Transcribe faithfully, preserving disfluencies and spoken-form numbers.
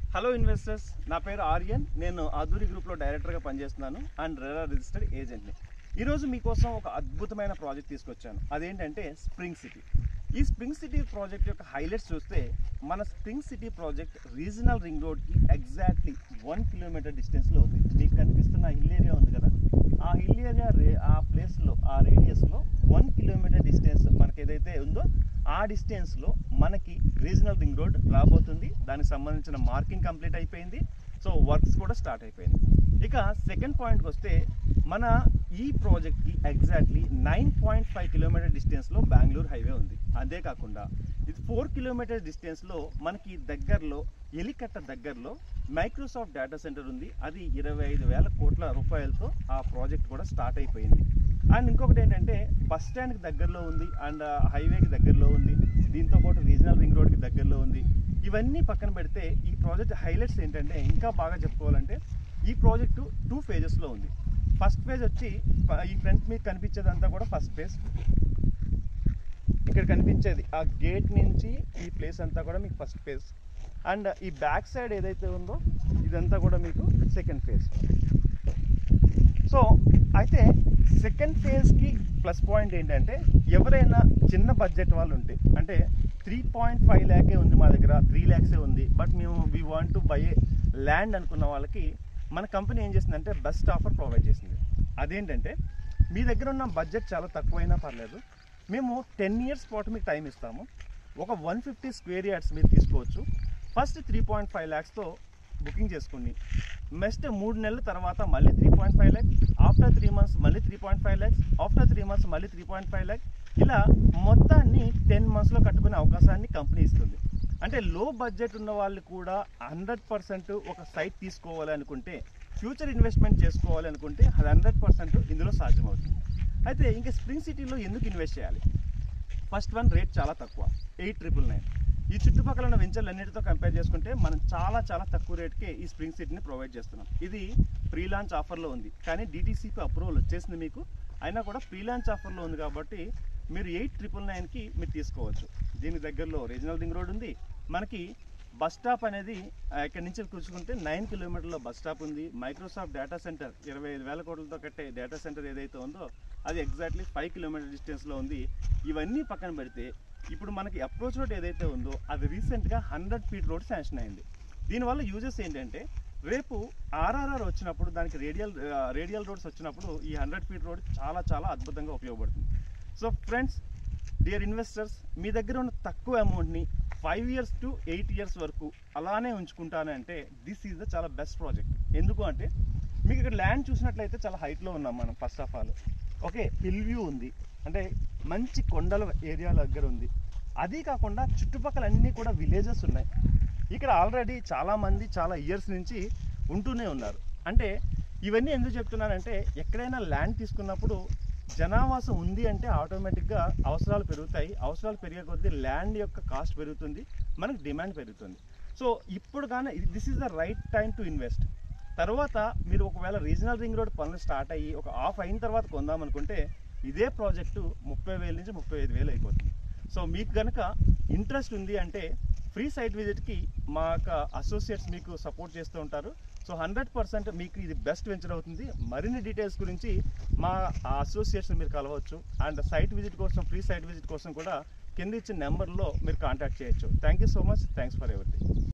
Hello investors, నా పేరు ఆర్యన్. నేను ఆధురి గ్రూప్లో డైరెక్టర్గా పనిచేస్తున్నాను అండ్ రెరా రిజిస్టర్డ్ ఏజెంట్ని. ఈరోజు మీకోసం ఒక అద్భుతమైన ప్రాజెక్ట్ తీసుకొచ్చాను. అదేంటంటే స్ప్రింగ్ సిటీ. ఈ స్ప్రింగ్ సిటీ ప్రాజెక్ట్ యొక్క హైలైట్స్ చూస్తే, మన spring city project regional ring రోడ్కి ఎగ్జాక్ట్లీ వన్ కిలోమీటర్ డిస్టెన్స్లో ఉంది. మీకు కనిపిస్తున్న హిల్ ఏరియా ఉంది కదా, ఆ హిల్ ఏరియా రే ఆ ప్లేస్లో ఆ రేడియస్లో వన్ కిలోమీటర్ డిస్టెన్స్ మనకి ఏదైతే ఉందో ఆ డిస్టెన్స్లో మనకి రీజనల్ రింగ్ రోడ్ రాబోతుంది. దానికి సంబంధించిన మార్కింగ్ కంప్లీట్ అయిపోయింది. సో వర్క్స్ కూడా స్టార్ట్ అయిపోయింది. ఇక సెకండ్ పాయింట్కి వస్తే, మన ఈ ప్రాజెక్ట్కి exactly nine point five kilometre డిస్టెన్స్లో బెంగళూరు హైవే ఉంది. అదే కాకుండా ఇది ఫోర్ కిలోమీటర్ డిస్టెన్స్లో మనకి దగ్గరలో ఎలికట్ట దగ్గరలో మైక్రోసాఫ్ట్ డేటా సెంటర్ ఉంది. అది ఇరవై ఐదు వేల కోట్ల రూపాయలతో ఆ ప్రాజెక్ట్ కూడా స్టార్ట్ అయిపోయింది. అండ్ ఇంకొకటి ఏంటంటే, బస్ స్టాండ్కి దగ్గరలో ఉంది అండ్ హైవేకి దగ్గరలో ఉంది. దీంతో పాటు రీజనల్ రింగ్ రోడ్కి దగ్గరలో ఉంది. ఇవన్నీ పక్కన పెడితే ఈ ప్రాజెక్ట్ హైలైట్స్ ఏంటంటే, ఇంకా బాగా చెప్పుకోవాలంటే, ఈ ప్రాజెక్టు టూ ఫేజెస్లో ఉంది. ఫస్ట్ ఫేజ్ వచ్చి ఈ ఫ్రంట్ మీకు కనిపించేదంతా కూడా ఫస్ట్ ఫేజ్. ఇక్కడ కనిపించేది ఆ గేట్ నుంచి ఈ ప్లేస్ అంతా కూడా మీకు ఫస్ట్ ఫేజ్. అండ్ ఈ బ్యాక్ సైడ్ ఏదైతే ఉందో ఇదంతా కూడా మీకు సెకండ్ ఫేజ్. సో అయితే సెకండ్ ఫేజ్కి ప్లస్ పాయింట్ ఏంటంటే, ఎవరైనా చిన్న బడ్జెట్ వాళ్ళు ఉంటే, అంటే త్రీ పాయింట్ ఫైవ్ ల్యాకే ఉంది మా దగ్గర, త్రీ ల్యాక్సే ఉంది, బట్ మేము we want to buy a land అనుకున్న వాళ్ళకి మన కంపెనీ ఏం చేసిందంటే బెస్ట్ ఆఫర్ ప్రొవైడ్ చేసింది. అదేంటంటే, మీ దగ్గర ఉన్న బడ్జెట్ చాలా తక్కువైనా పర్లేదు, మేము టెన్ ఇయర్స్ పాటు మీకు టైం ఇస్తాము. ఒక వన్ ఫిఫ్టీ స్క్వేర్ యార్డ్స్ మీరు తీసుకోవచ్చు. ఫస్ట్ త్రీ పాయింట్ ఫైవ్ ల్యాక్స్తో బుకింగ్ చేసుకోండి. నెక్స్ట్ మూడు నెలల తర్వాత మళ్ళీ three point five lakhs, after three months మళ్ళీ three point five lakhs, after three months మళ్ళీ త్రీ పాయింట్ ఫైవ్ ల్యాక్స్, ఇలా మొత్తాన్ని టెన్ మంత్స్లో కట్టుకునే అవకాశాన్ని కంపెనీ ఇస్తుంది. అంటే లో బడ్జెట్ ఉన్న వాళ్ళు కూడా హండ్రెడ్ పర్సెంట్ ఒక సైట్ తీసుకోవాలి అనుకుంటే, ఫ్యూచర్ ఇన్వెస్ట్మెంట్ చేసుకోవాలి అనుకుంటే, అది హండ్రెడ్ పర్సెంట్ ఇందులో సాధ్యమవుతుంది. అయితే ఇంకా స్ప్రింగ్ సిటీలో ఎందుకు ఇన్వెస్ట్ చేయాలి? ఫస్ట్ వన్, రేట్ చాలా తక్కువ, ఎయిట్ ట్రిపుల్ నైన్. ఈ చుట్టుపక్కల ఉన్న వెంచర్లు అన్నిటితో కంపేర్ చేసుకుంటే మనం చాలా చాలా తక్కువ రేట్కే ఈ స్ప్రింగ్ సిటీని ప్రొవైడ్ చేస్తున్నాం. ఇది ప్రీ లాంచ్ ఆఫర్లో ఉంది, కానీ డిటీసీపీ అప్రూవల్ వచ్చేసింది మీకు. అయినా కూడా ప్రీ లాంచ్ ఆఫర్లో ఉంది కాబట్టి మీరు ఎయిట్ ట్రిపుల్ నైన్కి మీరు తీసుకోవచ్చు. దీని దగ్గరలో రీజనల్ రింగ్ రోడ్ ఉంది. మనకి బస్ స్టాప్ అనేది ఇక్కడ నుంచి కూర్చుకుంటే నైన్ కిలోమీటర్లో బస్ స్టాప్ ఉంది. మైక్రోసాఫ్ట్ డేటా సెంటర్ ఇరవై ఐదు వేల కోట్లతో కట్టే డేటా సెంటర్ ఏదైతే ఉందో అది ఎగ్జాక్ట్లీ ఫైవ్ కిలోమీటర్ డిస్టెన్స్లో ఉంది. ఇవన్నీ పక్కన పెడితే ఇప్పుడు మనకి అప్రోచ్ రోడ్ ఏదైతే ఉందో అది రీసెంట్గా హండ్రెడ్ ఫీట్ రోడ్ శాంక్షన్ అయింది. దీనివల్ల యూజెస్ ఏంటంటే, రేపు ఆర్ఆర్ఆర్ వచ్చినప్పుడు, దానికి రేడియల్ రేడియల్ రోడ్స్ వచ్చినప్పుడు ఈ హండ్రెడ్ ఫీట్ రోడ్ చాలా చాలా అద్భుతంగా ఉపయోగపడుతుంది. సో ఫ్రెండ్స్, డియర్ ఇన్వెస్టర్స్, మీ దగ్గర ఉన్న తక్కువ అమౌంట్ని five years to eight years వరకు అలానే ఉంచుకుంటానంటే దిస్ ఈజ్ ద చాలా బెస్ట్ ప్రాజెక్ట్. ఎందుకు అంటే, మీకు ఇక్కడ ల్యాండ్ చూసినట్లయితే చాలా హైట్లో ఉన్నాం మనం. First of all okay, hill view ఉంది, అంటే మంచి కొండల ఏరియా దగ్గర ఉంది. అది కాకుండా చుట్టుపక్కల అన్నీ కూడా విలేజెస్ ఉన్నాయి. ఇక్కడ ఆల్రెడీ చాలామంది చాలా ఇయర్స్ నుంచి ఉంటూనే ఉన్నారు. అంటే ఇవన్నీ ఎందుకు చెప్తున్నానంటే, ఎక్కడైనా ల్యాండ్ తీసుకున్నప్పుడు జనావాసం ఉంది అంటే ఆటోమేటిక్గా అవసరాలు పెరుగుతాయి. అవసరాలు పెరిగే కొద్దీ ల్యాండ్ యొక్క కాస్ట్ పెరుగుతుంది, మనకు డిమాండ్ పెరుగుతుంది. సో ఇప్పుడు కానీ this is the right time to invest. తర్వాత మీరు ఒకవేళ రీజనల్ రింగ్ రోడ్ పనులు స్టార్ట్ అయ్యి ఒక ఆఫ్ అయిన తర్వాత కొందామనుకుంటే ఇదే ప్రాజెక్టు ముప్పై వేల నుంచి ముప్పై ఐదు వేలు అయిపోతుంది. సో మీకు కనుక ఇంట్రెస్ట్ ఉంది అంటే ఫ్రీ సైట్ విజిట్కి మా యొక్క అసోసియేట్స్ మీకు సపోర్ట్ చేస్తూ ఉంటారు. సో హండ్రెడ్ పర్సెంట్ మీకు ఇది బెస్ట్ వెంచర్ అవుతుంది. మరిన్ని డీటెయిల్స్ గురించి మా అసోసియేట్స్ని మీరు కలవచ్చు. అండ్ సైట్ విజిట్ కోసం, ఫ్రీ సైట్ విజిట్ కోసం కూడా కింద ఇచ్చిన నెంబర్లో మీరు కాంటాక్ట్ చేయొచ్చు. Thank you so much. Thanks for everything.